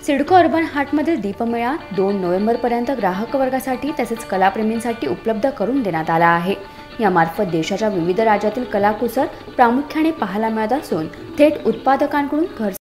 CIDCO urban हाटमधील दीपमेळा 2 नोव्हेंबरपर्यंत ग्राहक वर्गासाठी तसेच कलाप्रेमींसाठी उपलब्ध करून देण्यात आला आहे। यामार्फत देशाच्या विविध राज्यातील कलाकुसर प्रामुख्याने पाहायला मिळत असून थेट उत्पादकांकडून घर